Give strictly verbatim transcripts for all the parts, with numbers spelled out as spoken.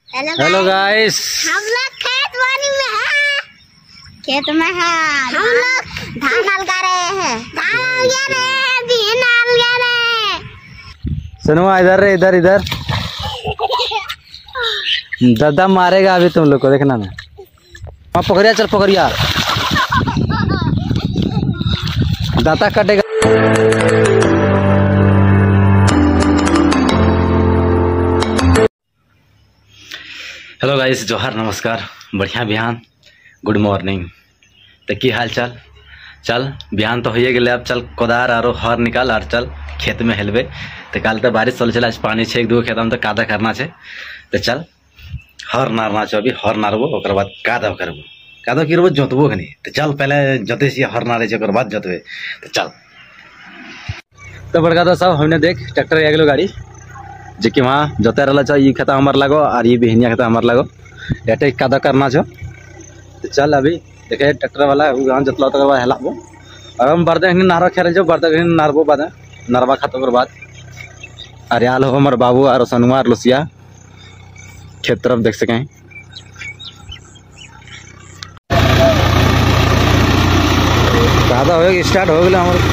Hello guys, हम लोग खेत बाड़ी में हैं। खेत में हैं हम लोग धान लगा रहे हैं धान लगा रहे हैं बीन लगा रहे हैं। सुनो इधर इधर इधर दादा मारेगा अभी तुम लोग को, देखना ना। वहाँ पकड़िया, चल पकड़िया, दाता कटेगा। हेलो गाइस, जोहार, नमस्कार, बढ़िया बिहान, गुड मॉर्निंग। तो की हाल चाल? चल बिहान तो होइए गए, अब चल कोदार और हर निकाल और चल खेत में हेलबे। तो कल तो बारिश चल चला, पानी छे एक दो खेत में तो कादा करना छे। तो चल हर नारना छो, अभी हर नारबो, ओकर बाद कादा करबो। कादा करबो जोतबो कि नहीं? तो चल पहले जोते से हर नारे छे, ओकर बाद जोतबे। तो चल। तो बड़का तो सब हमने देख ट्रैक्टर आ गलो गाड़ी जे कि वहाँ जोते रहा छो। ये खेता हमार लगो और ये बिहनिया खेता हमार लगो, एटे कादा करना छो। तो चल अभी देखे ट्रैक्टर वाला वहाँ जोतला तो हेलाबो और हम बर्दे नारो खेल जो बर्दे नारबो बाद नारबा खाते के बाद अरियाल हो हमार बाबू और सनुआ और लुसिया खेत तरफ देख सकें। कादा हो स्टार्ट हो गए हमारे।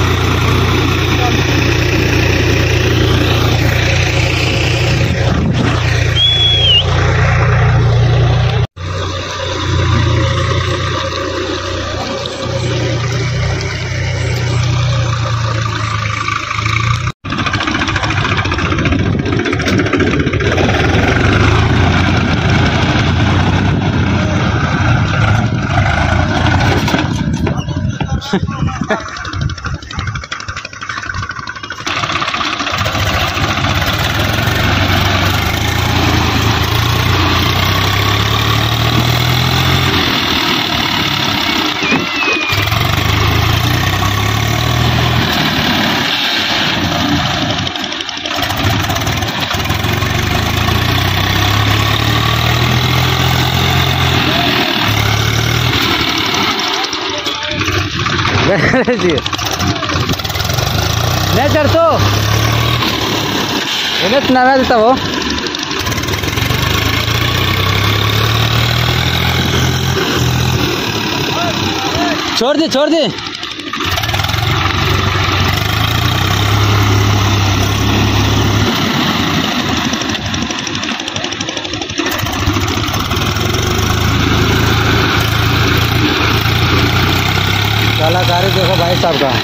नहीं चढ़ तो इन्हें नया देता वो। छोड़ दी छोड़ दी। कलाकारी देखो भाई साहब का,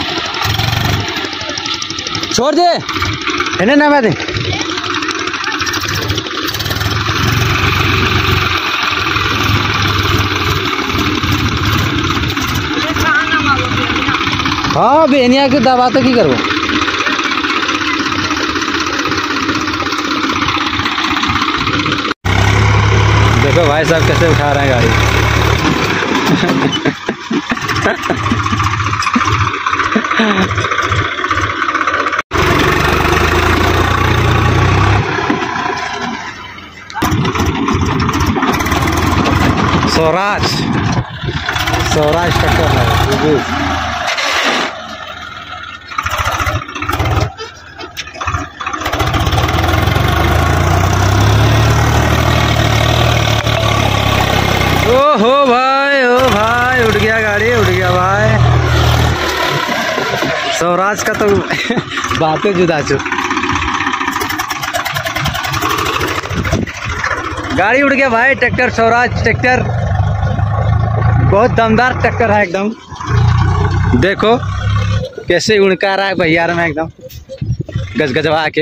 छोड़ दे इन्हें ना मैं दे। हाँ बेनिया की दवा तो की करो। देखो भाई साहब कैसे उठा रहे हैं गाड़ी। स्वराज स्वराज ट्रैक्टर है। ओ हो भाई, ओ भाई उठ गया गाड़ी, उठ गया भाई। स्वराज का तो बातें जुदा चुप। गाड़ी उड़ गया भाई। ट्रैक्टर स्वराज ट्रैक्टर बहुत दमदार ट्रैक्टर है एकदम। देखो कैसे उड़का रहा है बहियार में एकदम गजगजवा के।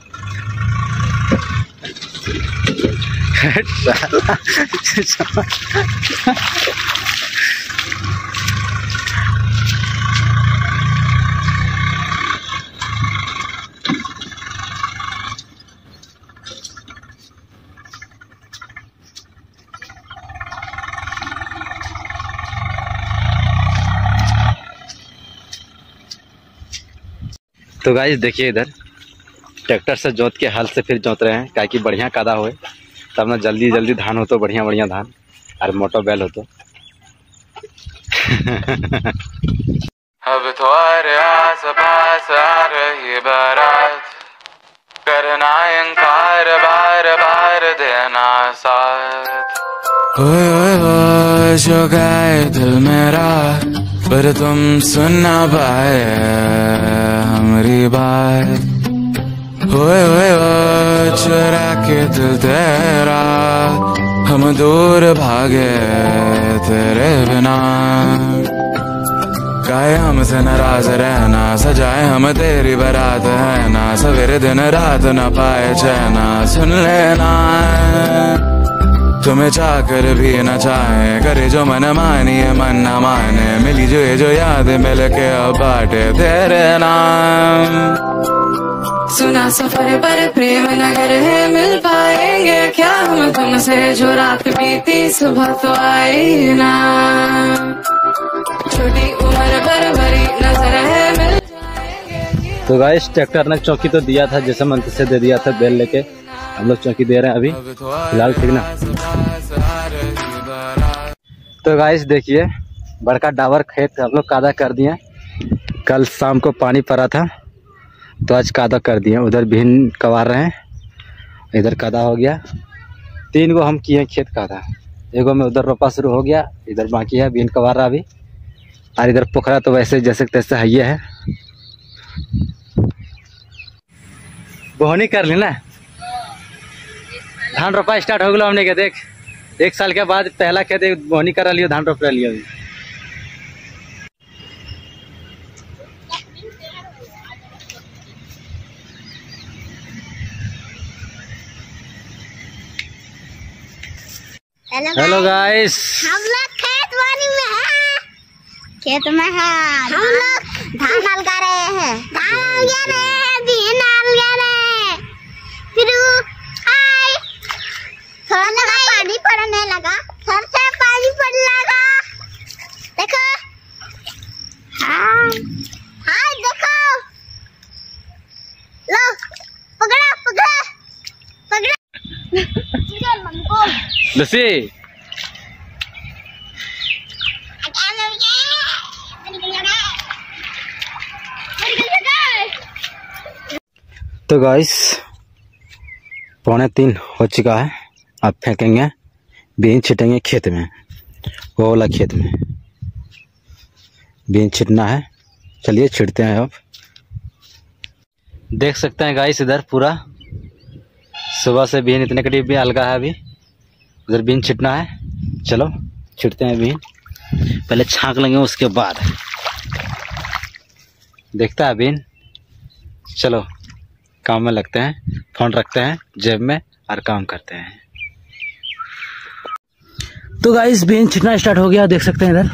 तो गाइस देखिए इधर ट्रैक्टर से जोत के हल से फिर जोत रहे हैं, क्या कि बढ़िया कादा होए तब ना जल्दी जल्दी धान हो तो बढ़िया बढ़िया धान और मोटो बैल हो तो। अब तुम्हारे आस पास आ रही बारात, करना इंकार बार बार देना साथ। ओए ओए ओए जो गए दिल मेरा पर तुम सुन ना पाए हमारी बात। ओए ओए ओए चुरा के दिल तेरा हम दूर भागे तेरे बिना। काहे हमसे नाराज रहना सजाए हम तेरी बारात है ना। सवेरे दिन रात न पाए चैना सुन लेना। तुम्हें चाहकर भी न चाहे करे जो मन मानी है मन न माने। मिली जो ये जो याद मिल के अब बाटे तेरे नाम। सुना सफर पर प्रेम नगर है मिल पाएंगे क्या हम तुमसे जो रात बीती सुबह तो आई ना। छोटी उम्र पर भरी नजर है मिल जाएंगे। तो गाइस ट्रैक्टर ने चौकी तो दिया था जैसे मंत्र से दे दिया था बेल लेके हम लोग चौकी दे रहे हैं अभी फिलहाल ठीक ना। तो गाइस देखिए बड़का डाबर खेत हम लोग कादा कर दिए। कल शाम को पानी पड़ा था तो आज कादा कर दिए। उधर भिन्न कवार रहे हैं इधर कादा हो गया। तीन गो हम किए खेत कादा। एगो में उधर रोपा शुरू हो गया इधर बाकी है भिन्न कवार रहा अभी। और इधर पोखरा तो वैसे जैसे तैसे है है। बोहनी कर ली ना धान रोपा स्टार्ट हो गया हमने के देख एक साल के बाद पहला खेत बोहनी करा लियो धान रोप लियो अभी। हेलो गाइस हम लोग खेत वाली में हैं। खेत में है हम लोग धान लगा रहे हैं। धान लगा रहे हैं बीन लगा रहे हैं। फिर आए थोड़ा लगा पानी पड़ने लगा घर से पानी पड़ने लगा। देखो हाँ हाँ देखो लो पकड़ा पकड़ा पकड़ा लस्सी तो गाइस पौने तीन हो चुका है। अब फेंकेंगे बीन छिटेंगे खेत में वो वाला खेत में बीन छिटना है। चलिए छिटते हैं। अब देख सकते हैं गाइस इधर पूरा सुबह से बीन इतने करीब भी अलगा है अभी। उधर बीन छिटना है चलो छिटते हैं बीन। पहले छांक लेंगे उसके बाद देखता है बीन। चलो काम में लगते हैं फोन रखते हैं जेब में और काम करते हैं। तो गाइस बीन छिटना स्टार्ट हो गया देख सकते हैं इधर।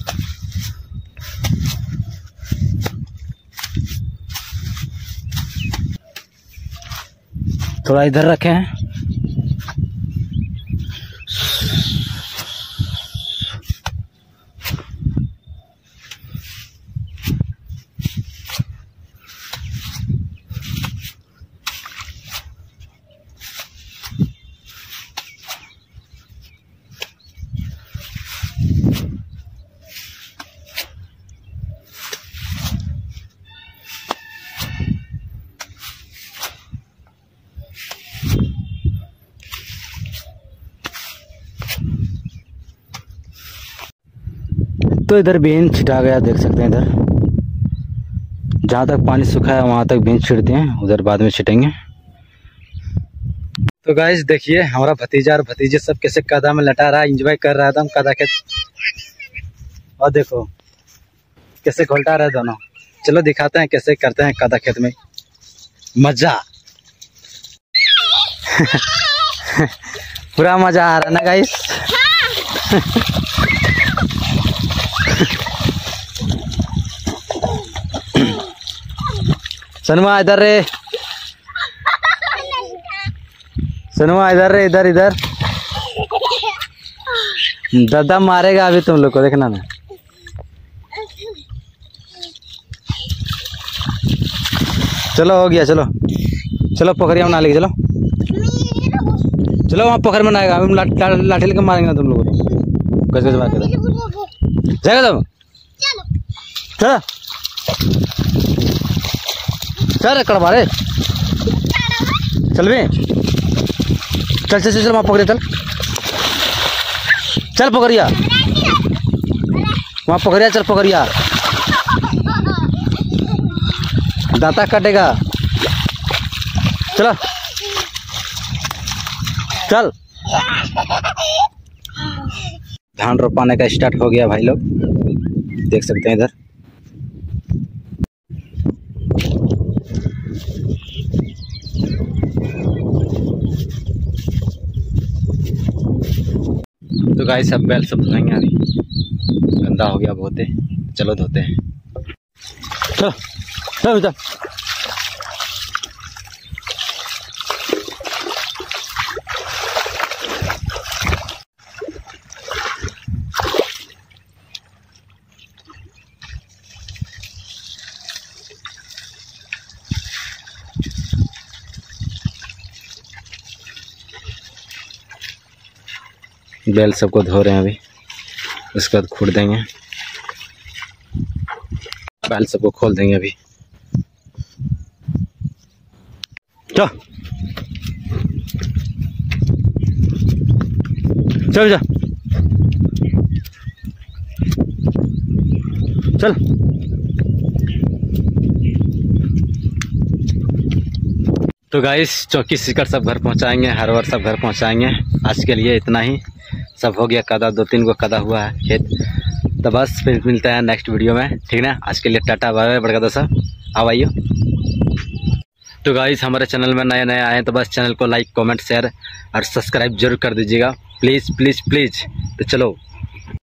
थोड़ा इधर रखे हैं। तो इधर बीन छिटा गया देख सकते हैं। इधर जहाँ तक पानी सूखा है वहाँ तक बीन छिड़ते हैं उधर बाद में छिटेंगे। तो गाइस देखिए हमारा भतीजा और भतीजे सब कैसे कादा में लटा रहा है एंजॉय कर रहा है एकदम कादा खेत। और देखो कैसे घोलटा रहा है दोनों। चलो दिखाते हैं कैसे करते हैं कादा खेत में मजा। पूरा मजा आ रहा है ना गाइस। सनुआ इधर रे सनुआ इधर रे इधर इधर दादा मारेगा अभी तुम लोग को देखना ना। चलो हो गया चलो चलो पोखरिया में ना लेके चलो चलो वहाँ पोखर में नहाएगा। हम ला, ला, लाठी लेकर मारेंगे ना तुम लोगों को गज गज मार के जाएगा तुम। चलो चल कड़ मारे चल बे, चल चल चल वहाँ पकड़िया, चल चल पकड़िया, वहाँ पकड़िया, चल पकड़िया, दांता काटेगा। चलो चल। धान रोपाने का स्टार्ट हो गया भाई लोग, देख सकते हैं इधर। तो गाइस सब बैल सब धोएंगे, अभी गंदा हो गया बहुत है, चलो धोते हैं। चलो चलो चल। बैल सबको धो रहे हैं अभी, उसके बाद खोल देंगे, बैल सबको खोल देंगे अभी। चल चल जा चल। तो गाइस चौकी शिकर सब घर पहुंचाएंगे, हर वर सब घर पहुंचाएंगे। आज के लिए इतना ही, सब हो गया कदा, दो तीन को कदा हुआ है खेत। तो बस फिर मिलते हैं नेक्स्ट वीडियो में, ठीक ना। आज के लिए टाटा बाय बाय, बड़का दोस्त आओ आइयो। तो गाइस हमारे चैनल में नए नए आए हैं तो बस चैनल को लाइक कमेंट शेयर और सब्सक्राइब जरूर कर दीजिएगा, प्लीज़ प्लीज़ प्लीज़। तो चलो